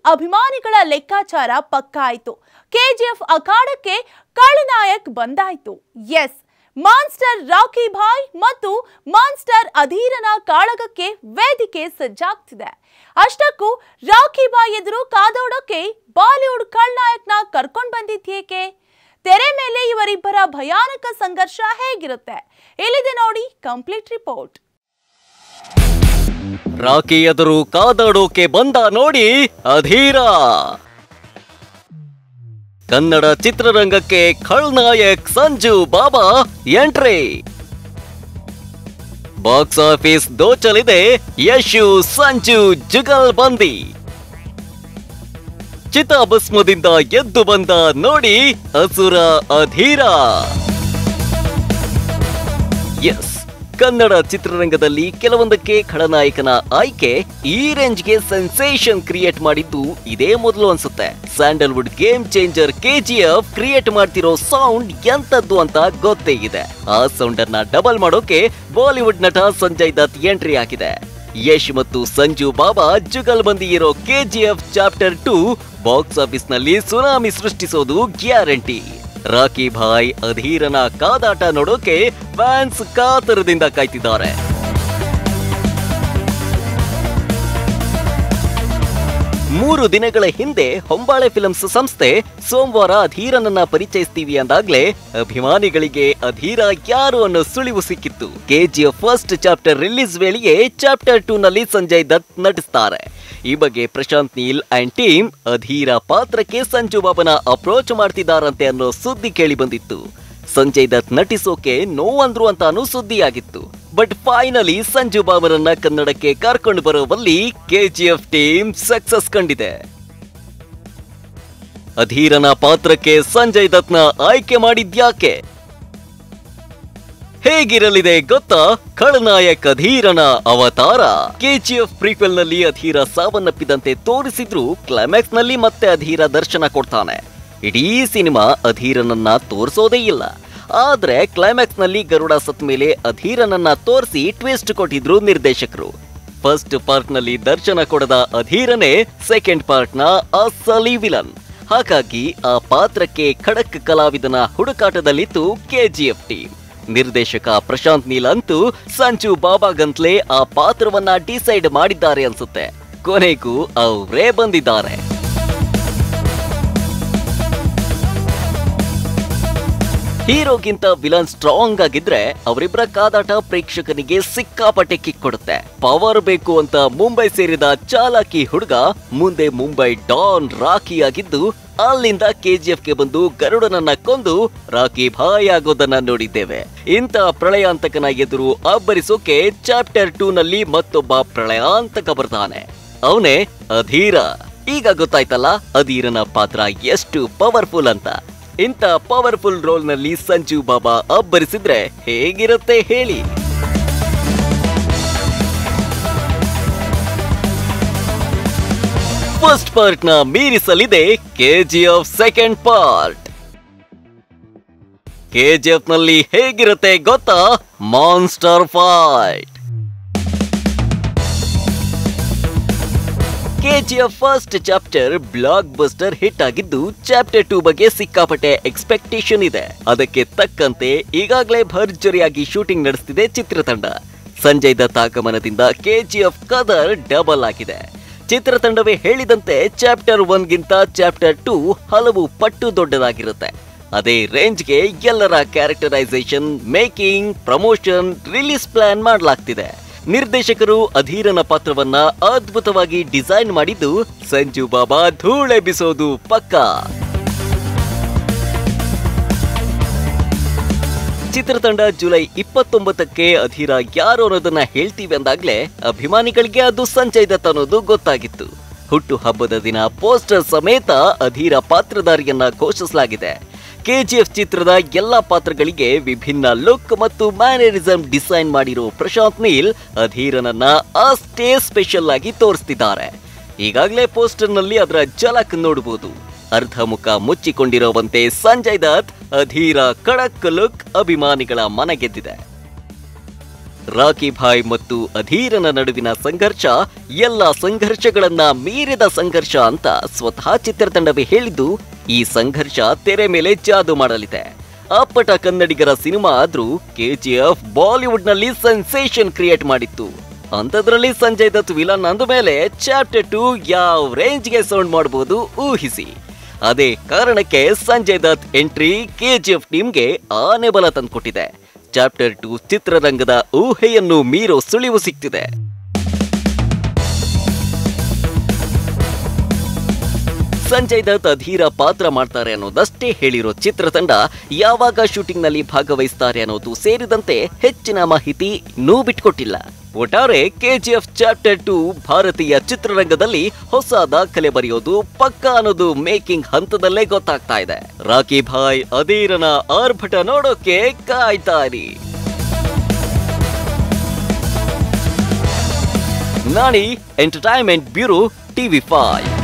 ಅಭಿಮಾನಿಗಳ ಲೆಕ್ಕಾಚಾರ ಪಕ್ಕಾ ಆಯಿತು. ಕೆಜಿಎಫ್ ಅಖಾಡಕ್ಕೆ ಖಳನಾಯಕ್ ಬಂದಾಯಿತು. ಎಸ್, ಮಾನ್ಸ್ಟರ್ ರಾಕಿ ಭಾಯ್ ಮತ್ತು ಮಾನ್ಸ್ಟರ್ ಅಧೀರನ ಕಾಳಗಕ್ಕೆ ವೇದಿಕೆ ಸಜ್ಜಾಗ್ತಿದೆ. ಅಷ್ಟಕ್ಕೂ ರಾಕಿ ಭಾಯ್ ಎದುರು ಕಾದೋಡೋಕೆ ಬಾಲಿವುಡ್ ಖಳನಾಯಕ್ನ ಕರ್ಕೊಂಡು ಬಂದಿದ್ದೇಕೆ? ತೆರೆ ಮೇಲೆ ಇವರಿಬ್ಬರ ಭಯಾನಕ ಸಂಘರ್ಷ ಹೇಗಿರುತ್ತೆ? ಇಲ್ಲಿದೆ ನೋಡಿ ಕಂಪ್ಲೀಟ್ ರಿಪೋರ್ಟ್. ರಾಕಿ ಎದುರು ಕಾದಾಡೋಕೆ ಬಂದ ನೋಡಿ ಅಧೀರ. ಕನ್ನಡ ಚಿತ್ರರಂಗಕ್ಕೆ ಖಳನಾಯಕ್ Sanju Baba entry. Box office ದೋಚಲಿದೆ ಯಶು ಸಂಜು ಜುಗಲ್ಬಂದಿ. ಚಿತಾಭಸ್ಮದಿಂದ ಎದ್ದು ಬಂದ ನೋಡಿ ಅಸುರ ಅಧೀರ. ಎಸ್, ಕನ್ನಡ ಚಿತ್ರರಂಗದಲ್ಲಿ ಕೆಲವೊಂದಕ್ಕೆ ಖಳನಾಯಕನ ಆಯ್ಕೆ ಈ ರೇಂಜ್ಗೆ ಸೆನ್ಸೇಷನ್ ಕ್ರಿಯೇಟ್ ಮಾಡಿದ್ದು ಇದೇ ಮೊದಲು ಅನ್ಸುತ್ತೆ. Sandalwood game changer KGF create ಮಾಡ್ತಿರೋ ಸೌಂಡ್ ಎಂತದ್ದು ಅಂತ ಗೊತ್ತೇ ಇದೆ. ಆ ಸೌಂಡ್ ಅನ್ನ ಡಬಲ್ ಮಾಡೋಕೆ ಬಾಲಿವುಡ್ ನಟ ಸಂಜಯ್ ದತ್ ಎಂಟ್ರಿ ಆಗಿದೆ. ಯಶ್ ಮತ್ತು ಸಂಜು ಬಾಬಾ ಜುಗಲ್ಬಂದಿ ಇರೋ ಕೆಜಿಎಫ್ ಚಾಪ್ಟರ್ 2 ಬಾಕ್ಸ್ ಆಫೀಸ್ ನಲ್ಲಿ ಸುನಾಮಿ ಸೃಷ್ಟಿಸೋದು ಗ್ಯಾರಂಟಿ. ರಾಕಿ ಭಾಯ್ ಅಧೀರನ ಕಾದಾಟ ನೋಡೋಕೆ ಫ್ಯಾನ್ಸ್ ಕಾತರದಿಂದ ಕಾಯ್ತಿದ್ದಾರೆ. ಮೂರು ದಿನಗಳ ಹಿಂದೆ ಹೊಂಬಾಳೆ ಫಿಲ್ಮ್ಸ್ ಸಂಸ್ಥೆ ಸೋಮವಾರ ಅಧೀರನನ್ನ ಪರಿಚಯಿಸ್ತೀವಿ ಅಂದಾಗ್ಲೇ ಅಭಿಮಾನಿಗಳಿಗೆ ಅಧೀರ ಯಾರು ಅನ್ನೋ ಸುಳಿವು ಸಿಕ್ಕಿತ್ತು. ಕೆಜಿಎಫ್ ಫಸ್ಟ್ ಚಾಪ್ಟರ್ ರಿಲೀಸ್ ವೇಳೆಯೇ ಚಾಪ್ಟರ್ 2 ನಲ್ಲಿ ಸಂಜಯ್ ದತ್ ನಟಿಸ್ತಾರೆ. ಈ ಬಗ್ಗೆ ಪ್ರಶಾಂತ್ ನೀಲ್ ಅಂಡ್ ಟೀಮ್ ಅಧೀರ ಪಾತ್ರಕ್ಕೆ ಸಂಜು ಬಾಬನ ಅಪ್ರೋಚ್ ಮಾಡ್ತಿದ್ದಾರಂತೆ ಅನ್ನೋ ಸುದ್ದಿ ಕೇಳಿ ಬಂದಿತ್ತು. ಸಂಜಯ್ ದತ್ ನಟಿಸೋಕೆ ನೋವಂದ್ರು ಅಂತಾನೂ ಸುದ್ದಿಯಾಗಿತ್ತು. ಬಟ್ ಫೈನಲಿ ಸಂಜು ಬಾಬರನ್ನ ಕನ್ನಡಕ್ಕೆ ಕರ್ಕೊಂಡು ಬರೋವಲ್ಲಿ ಕೆಜಿಎಫ್ ಟೀಮ್ ಸಕ್ಸಸ್ ಕಂಡಿದೆ. ಅಧೀರನ ಪಾತ್ರಕ್ಕೆ ಸಂಜಯ್ ದತ್ನ ಆಯ್ಕೆ ಮಾಡಿದ್ಯಾಕೆ? ಹೇಗಿರಲಿದೆ ಗೊತ್ತಾ ಖಳನಾಯಕ್ ಅಧೀರನ ಅವತಾರ? ಕೆಜಿಎಫ್ ಪ್ರೀಕ್ವೆಲ್ ನಲ್ಲಿ ಅಧೀರ ಸಾವನ್ನಪ್ಪಿದಂತೆ ತೋರಿಸಿದ್ರು ಕ್ಲೈಮ್ಯಾಕ್ಸ್ ನಲ್ಲಿ ಮತ್ತೆ ಅಧೀರ ದರ್ಶನ ಕೊಡ್ತಾನೆ. ಇಡೀ ಸಿನಿಮಾ ಅಧೀರನನ್ನ ತೋರಿಸೋದೇ ಇಲ್ಲ. ಆದ್ರೆ ಕ್ಲೈಮ್ಯಾಕ್ಸ್ ನಲ್ಲಿ ಗರುಡ ಸತ್ ಮೇಲೆ ಅಧೀರನನ್ನ ತೋರಿಸಿ ಟ್ವಿಸ್ಟ್ ಕೊಟ್ಟಿದ್ರು ನಿರ್ದೇಶಕರು. ಫಸ್ಟ್ ಪಾರ್ಟ್ ನಲ್ಲಿ ದರ್ಶನ ಕೊಡದ ಅಧೀರನೇ ಸೆಕೆಂಡ್ ಪಾರ್ಟ್ ನ ಅಸಲಿ ವಿಲನ್. ಹಾಗಾಗಿ ಆ ಪಾತ್ರಕ್ಕೆ ಖಡಕ್ ಕಲಾವಿದನ ಹುಡುಕಾಟದಲ್ಲಿತ್ತು ಕೆಜಿಎಫ್ ಟೀಮ್. ನಿರ್ದೇಶಕ ಪ್ರಶಾಂತ್ ನೀಲ್ ಅಂತೂ ಸಂಜು ಬಾಬಾಗಂತ್ಲೇ ಆ ಪಾತ್ರವನ್ನ ಡಿಸೈಡ್ ಮಾಡಿದ್ದಾರೆ ಅನ್ಸುತ್ತೆ. ಕೊನೆಗೂ ಅವರೇ ಬಂದಿದ್ದಾರೆ. ಹೀರೋಗಿಂತ ವಿಲನ್ ಸ್ಟ್ರಾಂಗ್ ಆಗಿದ್ರೆ ಅವರಿಬ್ಬರ ಕಾದಾಟ ಪ್ರೇಕ್ಷಕನಿಗೆ ಸಿಕ್ಕಾಪಟ್ಟೆ ಕಿಕ್ ಕೊಡುತ್ತೆ. ಪವರ್ ಬೇಕು ಅಂತ ಮುಂಬೈ ಸೇರಿದ ಚಾಲಾಕಿ ಹುಡುಗ ಮುಂದೆ ಮುಂಬೈ ಡಾನ್ ರಾಕಿ ಆಗಿದ್ದು ಅಲ್ಲಿಂದ ಕೆಜಿಎಫ್ಗೆ ಬಂದು ಗರುಡನನ್ನ ಕೊಂದು ರಾಕಿ ಭಾಯ್ ಆಗೋದನ್ನ ನೋಡಿದ್ದೇವೆ. ಇಂಥ ಪ್ರಳಯಾಂತಕನ ಎದುರು ಅಬ್ಬರಿಸೋಕೆ ಚಾಪ್ಟರ್ 2 ನಲ್ಲಿ ಮತ್ತೊಬ್ಬ ಪ್ರಳಯಾಂತಕ ಬರ್ತಾನೆ. ಅವನೇ ಅಧೀರ. ಈಗ ಗೊತ್ತಾಯ್ತಲ್ಲ ಅಧೀರನ ಪಾತ್ರ ಎಷ್ಟು ಪವರ್ಫುಲ್ ಅಂತ. ಇಂಥ ಪವರ್ಫುಲ್ ರೋಲ್ ನಲ್ಲಿ ಸಂಜು ಬಾಬಾ ಅಬ್ಬರಿಸಿದ್ರೆ ಹೇಗಿರುತ್ತೆ ಹೇಳಿ? ಫಸ್ಟ್ ಪಾರ್ಟ್ ನ ಮೀರಿಸಲಿದೆ ಕೆಜಿಎಫ್ ಸೆಕೆಂಡ್ ಪಾರ್ಟ್. ಕೆಜಿಎಫ್ ನಲ್ಲಿ ಹೇಗಿರುತ್ತೆ ಗೊತ್ತಾ? Monster fight. KGF first chapter blockbuster hit ಆಗಿದ್ದು ಚಾಪ್ಟರ್ 2 ಬಗ್ಗೆ ಸಿಕ್ಕಾಪಟ್ಟೆ ಎಕ್ಸ್ಪೆಕ್ಟೇಷನ್ ಇದೆ. ಅದಕ್ಕೆ ತಕ್ಕಂತೆ ಈಗಾಗಲೇ ಭರ್ಜರಿಯಾಗಿ ಶೂಟಿಂಗ್ ನಡೆಸ್ತಿದೆ ಚಿತ್ರತಂಡ. ಸಂಜಯ್ ದತ್ ಆಗಮನದಿಂದ ಕೆಜಿಎಫ್ ಕದರ್ ಡಬಲ್ ಆಗಿದೆ. ಚಿತ್ರತಂಡವೇ ಹೇಳಿದಂತೆ ಚಾಪ್ಟರ್ 1 ಗಿಂತ ಚಾಪ್ಟರ್ 2 ಹಲವು ಪಟ್ಟು ದೊಡ್ಡದಾಗಿರುತ್ತೆ. ಅದೇ ರೇಂಜ್ಗೆ ಎಲ್ಲರ characterisation, making, promotion, release plan ಮಾಡಲಾಗ್ತಿದೆ. ನಿರ್ದೇಶಕರು ಅಧೀರನ ಪಾತ್ರವನ್ನ ಅದ್ಭುತವಾಗಿ ಡಿಸೈನ್ ಮಾಡಿದ್ದು ಸಂಜು ಬಾಬಾ ಧೂಳೆಬ್ಬಿಸೋದು ಪಕ್ಕಾ. ಚಿತ್ರತಂಡ ಜುಲೈ 29ಕ್ಕೆ ಅಧೀರ ಯಾರು ಅನ್ನೋದನ್ನ ಹೇಳ್ತೀವಿ ಅಂದಾಗ್ಲೇ ಅಭಿಮಾನಿಗಳಿಗೆ ಅದು ಸಂಜಯ್ ದತ್ ಅನ್ನೋದು ಗೊತ್ತಾಗಿತ್ತು. ಹುಟ್ಟು ಹಬ್ಬದ ದಿನ ಪೋಸ್ಟರ್ ಸಮೇತ ಅಧೀರ ಪಾತ್ರಧಾರಿಯನ್ನ ಘೋಷಿಸಲಾಗಿದೆ. ಕೆಜಿಎಫ್ ಚಿತ್ರದ ಎಲ್ಲಾ ಪಾತ್ರಗಳಿಗೆ ವಿಭಿನ್ನ ಲುಕ್ ಮತ್ತು ಮ್ಯಾನರಿಸಂ ಡಿಸೈನ್ ಮಾಡಿರೋ ಪ್ರಶಾಂತ್ ನೀಲ್ ಅಧೀರನನ್ನ ಅಷ್ಟೇ ಸ್ಪೆಷಲ್ ಆಗಿ ತೋರಿಸ್ತಿದ್ದಾರೆ. ಈಗಾಗಲೇ ಪೋಸ್ಟರ್ ನಲ್ಲಿ ಅದರ ಝಲಕ್ ನೋಡಬಹುದು. ಅರ್ಧ ಮುಖ ಮುಚ್ಚಿಕೊಂಡಿರುವಂತೆ ಸಂಜಯ್ ದತ್ ಅಧೀರ ಖಡಕ್ ಲುಕ್ ಅಭಿಮಾನಿಗಳ ಮನಗೆದ್ದಿದೆ. ರಾಕಿ ಭಾಯ್ ಮತ್ತು ಅಧೀರನ ನಡುವಿನ ಸಂಘರ್ಷ ಎಲ್ಲ ಸಂಘರ್ಷಗಳನ್ನ ಮೀರಿದ ಸಂಘರ್ಷ ಅಂತ ಸ್ವತಃ ಚಿತ್ರತಂಡವೇ ಹೇಳಿದ್ದು, ಈ ಸಂಘರ್ಷ ತೆರೆ ಮೇಲೆ ಜಾದು ಮಾಡಲಿದೆ. ಅಪ್ಪಟ ಕನ್ನಡಿಗರ ಸಿನಿಮಾ ಆದ್ರೂ ಕೆಜಿಎಫ್ ಬಾಲಿವುಡ್ ನಲ್ಲಿ ಸೆನ್ಸೇಷನ್ ಕ್ರಿಯೇಟ್ ಮಾಡಿತ್ತು. ಅಂಥದ್ರಲ್ಲಿ ಸಂಜಯ್ ದತ್ ವಿಲನ್ ಅಂದ ಮೇಲೆ ಚಾಪ್ಟರ್ 2 ಯಾವ ರೇಂಜ್ಗೆ ಸೌಂಡ್ ಮಾಡಬಹುದು ಊಹಿಸಿ. ಅದೇ ಕಾರಣಕ್ಕೆ ಸಂಜಯ್ ದತ್ ಎಂಟ್ರಿ ಕೆಜಿಎಫ್ ಟೀಮ್ಗೆ ಆನೆ ಬಲ ತಂದ್ಕೊಟ್ಟಿದೆ. ಚಾಪ್ಟರ್ 2 ಚಿತ್ರರಂಗದ ಊಹೆಯನ್ನು ಮೀರೋ ಸುಳಿವು ಸಿಗ್ತಿದೆ. ಸಂಜಯ್ ದತ್ ಅಧೀರ ಪಾತ್ರ ಮಾಡ್ತಾರೆ ಅನ್ನೋದಷ್ಟೇ ಹೇಳಿರೋ ಚಿತ್ರತಂಡ ಯಾವಾಗ ಶೂಟಿಂಗ್ ನಲ್ಲಿ ಭಾಗವಹಿಸ್ತಾರೆ ಅನ್ನೋದು ಸೇರಿದಂತೆ ಹೆಚ್ಚಿನ ಮಾಹಿತಿ ಇನ್ನೂ ಬಿಟ್ಕೊಟ್ಟಿಲ್ಲ. ಒಟ್ಟಾರೆ ಕೆಜಿಎಫ್ ಚಾಪ್ಟರ್ 2 ಭಾರತೀಯ ಚಿತ್ರರಂಗದಲ್ಲಿ ಹೊಸ ದಾಖಲೆ ಬರೆಯೋದು ಪಕ್ಕಾ ಅನ್ನೋದು ಮೇಕಿಂಗ್ ಹಂತದಲ್ಲೇ ಗೊತ್ತಾಗ್ತಾ ಇದೆ. ರಾಕಿ ಭಾಯ್ ಅಧೀರನ ಆರ್ಭಟ ನೋಡೋಕೆ ಕಾಯ್ತಾ ಇರಿ. Nani entertainment bureau, TV5.